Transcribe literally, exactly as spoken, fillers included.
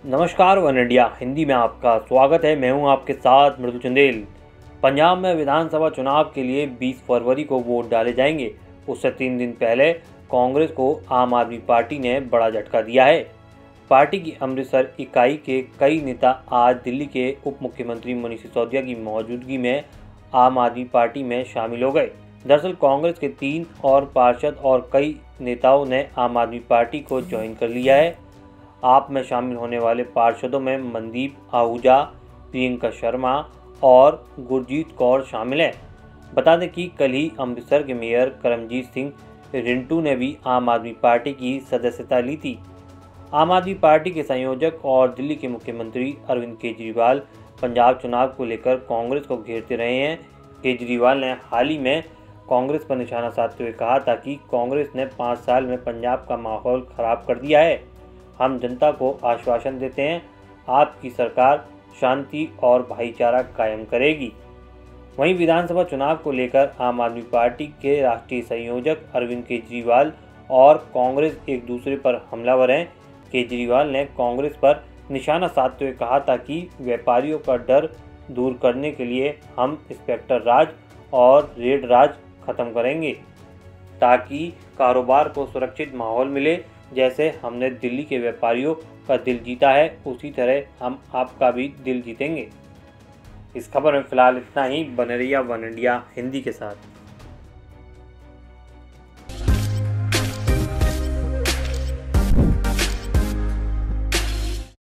नमस्कार one India Hindi में आपका स्वागत है। मैं हूं आपके साथ मृदुल चंदेल। पंजाब में विधानसभा चुनाव के लिए बीस फरवरी को वोट डाले जाएंगे। उससे तीन दिन पहले कांग्रेस को आम आदमी पार्टी ने बड़ा झटका दिया है। पार्टी की अमृतसर इकाई के कई नेता आज दिल्ली के उप मुख्यमंत्री मनीष सिसोदिया की मौजूदगी में आम आदमी पार्टी में शामिल हो गए। दरअसल कांग्रेस के तीन और पार्षद और कई नेताओं ने आम आदमी पार्टी को ज्वाइन कर लिया है। आप में शामिल होने वाले पार्षदों में मनदीप आहूजा, प्रियंका शर्मा और गुरजीत कौर शामिल हैं। बता दें कि कल ही अमृतसर के मेयर करमजीत सिंह रिंटू ने भी आम आदमी पार्टी की सदस्यता ली थी। आम आदमी पार्टी के संयोजक और दिल्ली के मुख्यमंत्री अरविंद केजरीवाल पंजाब चुनाव को लेकर कांग्रेस को घेरते रहे हैं। केजरीवाल ने हाल ही में कांग्रेस पर निशाना साधते हुए कहा था कि कांग्रेस ने पाँच साल में पंजाब का माहौल खराब कर दिया है। हम जनता को आश्वासन देते हैं, आपकी सरकार शांति और भाईचारा कायम करेगी। वहीं विधानसभा चुनाव को लेकर आम आदमी पार्टी के राष्ट्रीय संयोजक अरविंद केजरीवाल और कांग्रेस एक दूसरे पर हमलावर हैं। केजरीवाल ने कांग्रेस पर निशाना साधते हुए कहा था कि व्यापारियों का डर दूर करने के लिए हम इंस्पेक्टर राज और रेड राज खत्म करेंगे ताकि कारोबार को सुरक्षित माहौल मिले। जैसे हमने दिल्ली के व्यापारियों का दिल जीता है, उसी तरह हम आपका भी दिल जीतेंगे। इस खबर में फिलहाल इतना ही। बने रहिए वन इंडिया हिंदी के साथ।